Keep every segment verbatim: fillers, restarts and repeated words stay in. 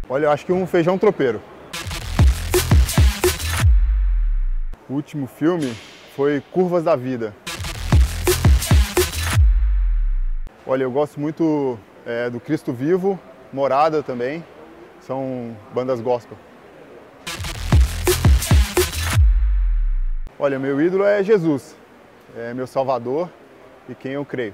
Olha, eu acho que um feijão tropeiro. O último filme foi Curvas da Vida. Olha, eu gosto muito é, do Cristo Vivo, Morada também, são bandas gospel. Olha, meu ídolo é Jesus, é meu salvador e quem eu creio.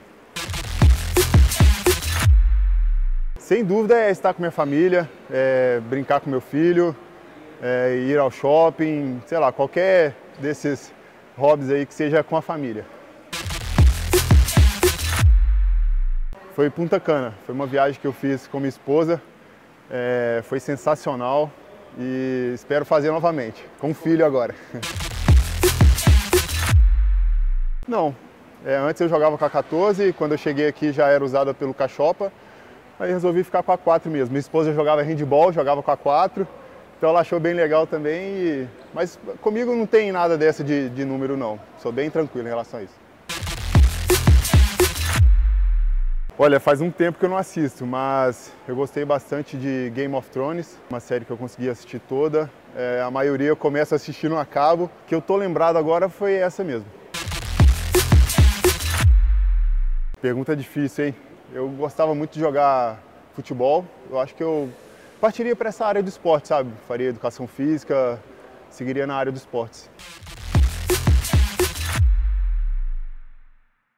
Sem dúvida é estar com minha família, é brincar com meu filho, é ir ao shopping, sei lá, qualquer desses hobbies aí que seja com a família. Foi Punta Cana, foi uma viagem que eu fiz com minha esposa, é, foi sensacional e espero fazer novamente, com o filho agora. Não, é, antes eu jogava com a quatorze, quando eu cheguei aqui já era usada pelo Cachopa, aí resolvi ficar com a quatro mesmo. Minha esposa jogava handball, jogava com a quatro, então ela achou bem legal também, e... mas comigo não tem nada dessa de, de número não, sou bem tranquilo em relação a isso. Olha, faz um tempo que eu não assisto, mas eu gostei bastante de Game of Thrones, uma série que eu consegui assistir toda, é, a maioria eu começo a assistir no acabo, que eu tô lembrado agora foi essa mesmo. Pergunta difícil, hein? Eu gostava muito de jogar futebol, eu acho que eu partiria para essa área do esporte, sabe? Faria educação física, seguiria na área dos esportes.